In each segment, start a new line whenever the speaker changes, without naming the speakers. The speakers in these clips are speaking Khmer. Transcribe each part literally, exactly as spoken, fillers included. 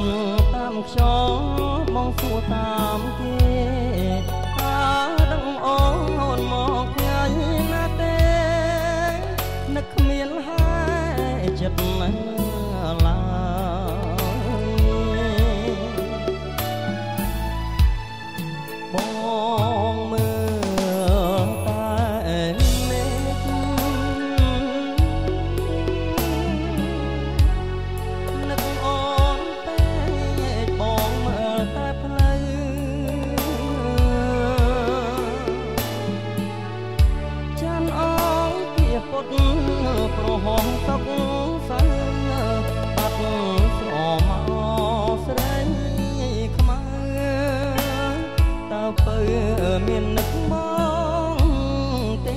ងតាមខ្យល់បងសួរតាមគេតើដឹងអូនមកញ៉ៃណាទេនឹកគ្មានហើយចិត្តណាឡើយបងមើលតែមេឃនឹកអូនពេកបងមើលតែផ្លូវចានអងពីពុតប្រហោះសុកសើបាត់ស្រមកស្រីខ្មៅតើពើមាននឹកមកទេ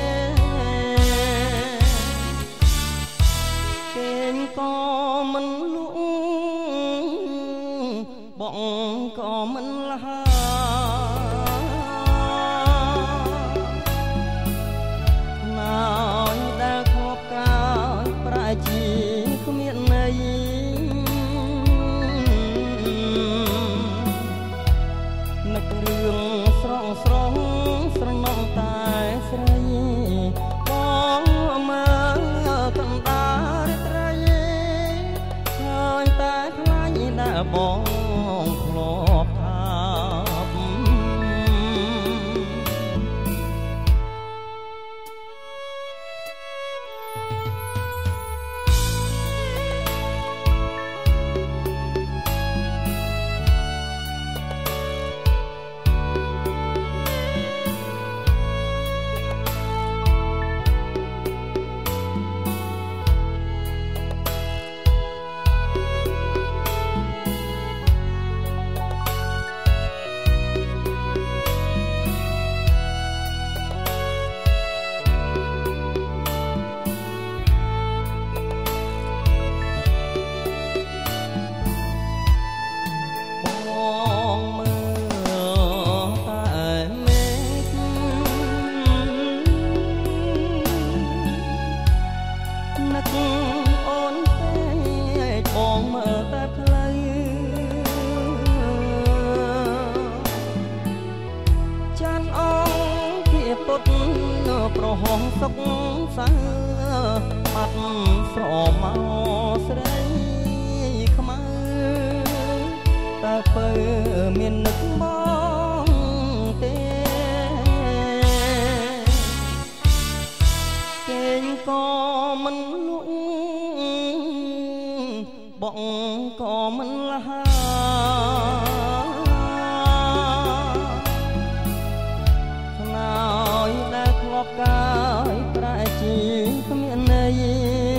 គេងក៏មិនលក់បងក៏មិនលះណាយដែលខប់កាយប្រែជាគ្មានន័យនឹករឿងស្រងស្រងស្រណងតែស្រីបងមើលកណ្ដាលត្រីហើយតែខ្លាញ់ដែលបងធ្លាប់ថាអូនពេកបងមើលតែផ្លូវចានអងពីពុតប្រហោះសុកសើបាត់ស្រមកស្រីខ្មៅតើពើមាននឹកមកទេគេងក៏មិនលក់បងក៏មិនលះខ្នើយដែលធ្លាប់កាយប្រែជាគ្មានន័យ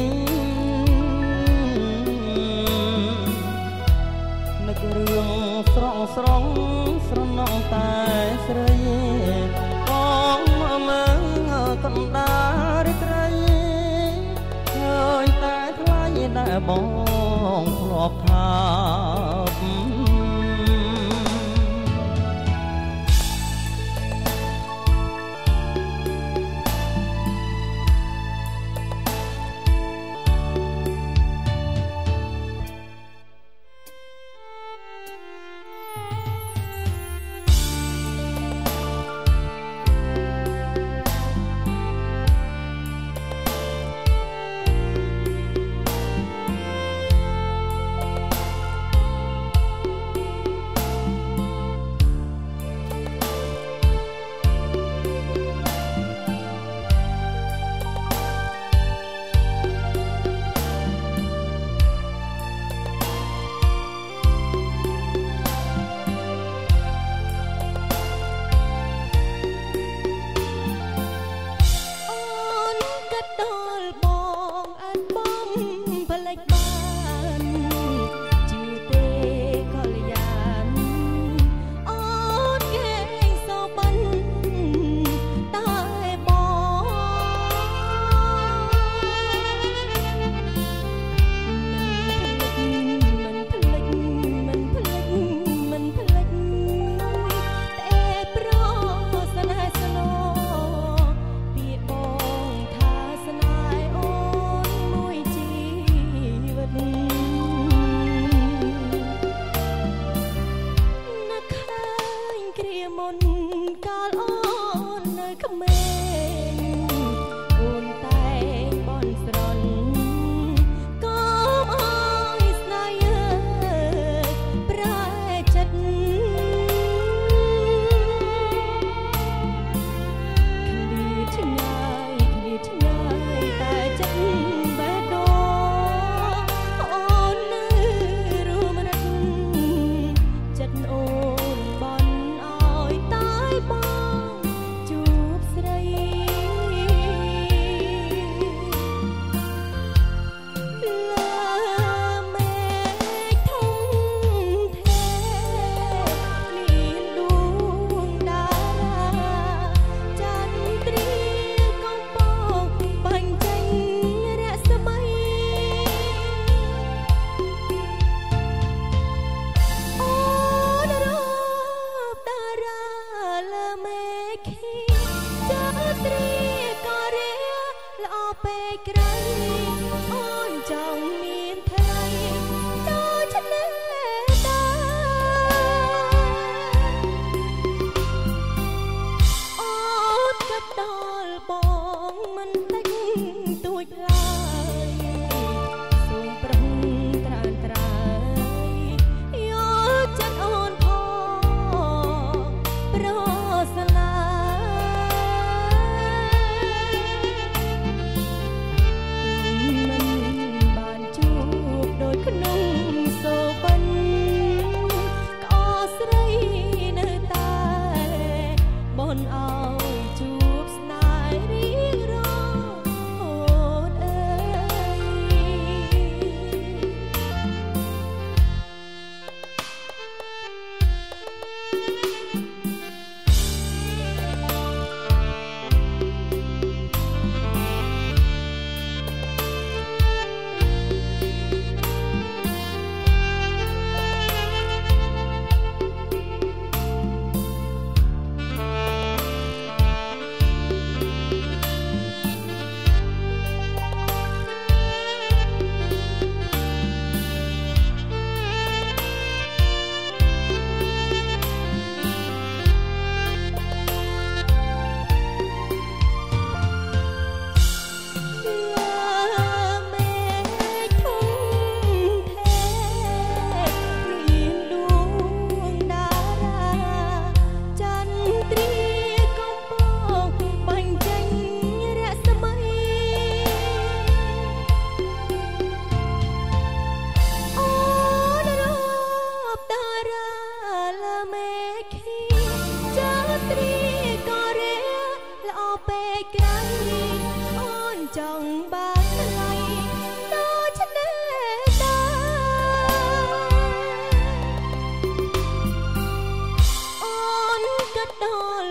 នឹករឿងស្រងស្រងស្រណងតែស្រីបងមើលកណ្ដាលត្រីហើយតែថ្លៃដែលបងធ្លាប់ថា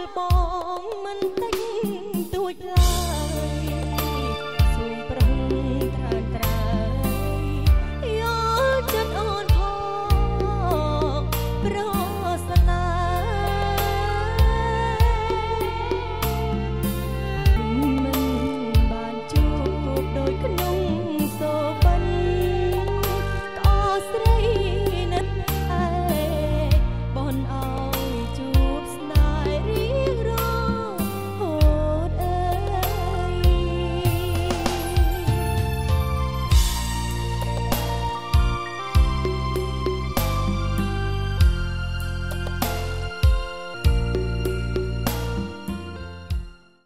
បង